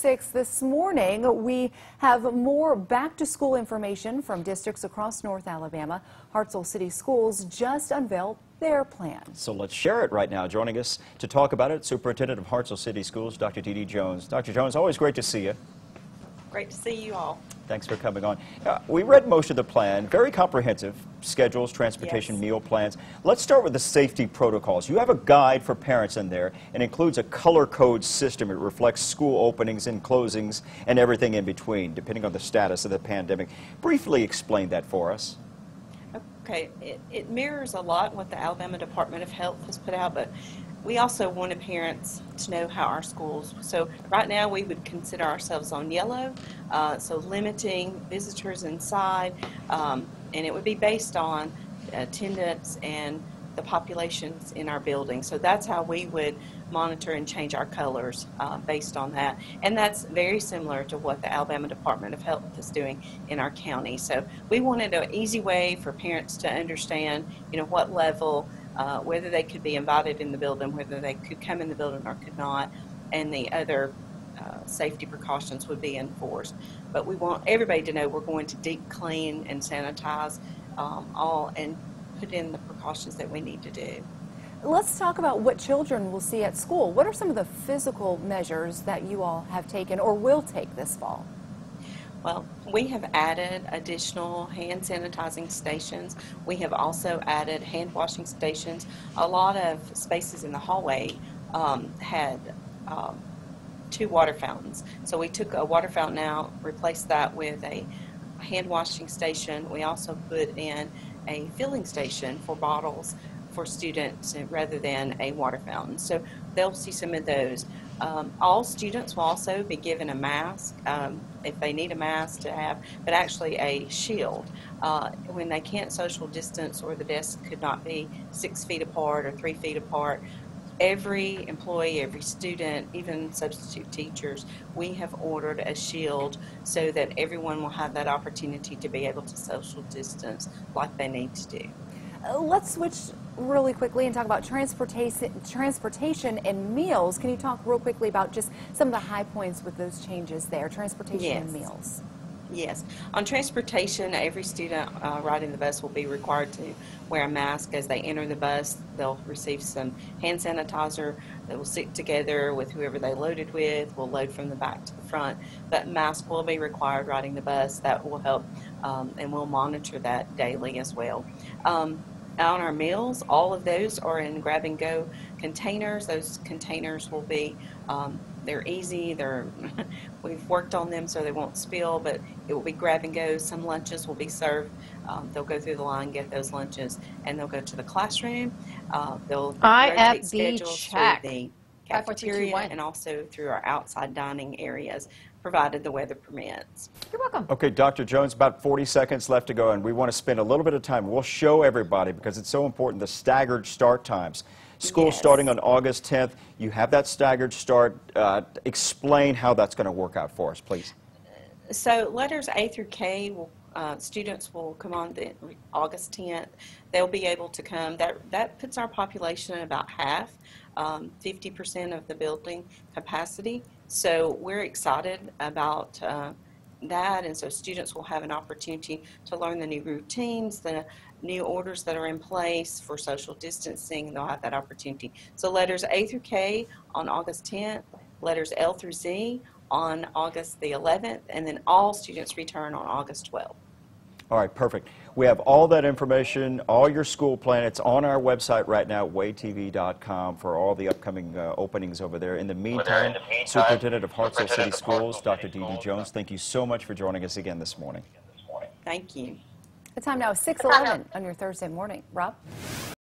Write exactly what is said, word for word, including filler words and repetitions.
six this morning, we have more back-to-school information from districts across North Alabama. Hartselle City Schools just unveiled their plans. So let's share it right now. Joining us to talk about it, Superintendent of Hartselle City Schools, Doctor Dee Dee Jones. Doctor Jones, always great to see you. Great to see you all. Thanks for coming on. Uh, we read most of the plan, very comprehensive, schedules, transportation, Yes. meal plans. Let's start with the safety protocols. You have a guide for parents in there and includes a color code system. It reflects school openings and closings and everything in between, depending on the status of the pandemic. Briefly explain that for us. Okay, it, it mirrors a lot what the Alabama Department of Health has put out, but we also wanted parents to know how our schools, so right now we would consider ourselves on yellow, uh, so limiting visitors inside, um, and it would be based on attendance and the populations in our building. So that's how we would monitor and change our colors uh, based on that. And that's very similar to what the Alabama Department of Health is doing in our county. So we wanted an easy way for parents to understand, you know, what level, uh, whether they could be invited in the building, whether they could come in the building or could not, and the other uh, safety precautions would be enforced. But we want everybody to know we're going to deep clean and sanitize um, all and put in the precautions that we need to do. Let's talk about what children will see at school. What are some of the physical measures that you all have taken or will take this fall? Well, we have added additional hand sanitizing stations. We have also added hand washing stations. A lot of spaces in the hallway um, had um, two water fountains. So we took a water fountain out, replaced that with a hand washing station. We also put in a filling station for bottles for students rather than a water fountain. So they'll see some of those. Um, all students will also be given a mask um, if they need a mask to have, but actually a shield. Uh, when they can't social distance or the desks could not be six feet apart or three feet apart, every employee, every student, even substitute teachers, we have ordered a shield so that everyone will have that opportunity to be able to social distance like they need to do. Uh, let's switch really quickly and talk about transportation, transportation and meals. Can you talk real quickly about just some of the high points with those changes there, transportation Yes. and meals? Yes. On transportation, every student uh, riding the bus will be required to wear a mask as they enter the bus. They'll receive some hand sanitizer. They will sit together with whoever they loaded with. We'll load from the back to the front. But mask will be required riding the bus. That will help, um, and we'll monitor that daily as well. Um, on our meals, all of those are in grab-and-go containers. Those containers will be um, they're easy, they're we've worked on them so they won't spill, but it will be grab and go. Some lunches will be served. Um, they'll go through the line, get those lunches, and they'll go to the classroom. Uh, they'll rotate schedules check. through the cafeteria and also through our outside dining areas, provided the weather permits. You're welcome. Okay, Doctor Jones, about forty seconds left to go, and we want to spend a little bit of time. We'll show everybody, because it's so important, the staggered start times. School Yes. starting on August tenth. You have that staggered start. Uh, explain how that's going to work out for us, please. So letters A through K, will, uh, students will come on the August tenth. They'll be able to come. That, that puts our population at about half, um, fifty percent of the building capacity. So we're excited about uh, that, and so students will have an opportunity to learn the new routines, the new orders that are in place for social distancing. They'll have that opportunity. So letters A through K on August tenth, letters L through Z on August the eleventh, and then all students return on August twelfth. All right, perfect. We have all that information, all your school plan. It's on our website right now, wade T V dot com, for all the upcoming uh, openings over there. In the meantime, in the meantime Superintendent of Hartselle City Schools, Doctor Dee Dee Jones, thank you so much for joining us again this morning. Thank you. The time now is six eleven on your Thursday morning. Rob?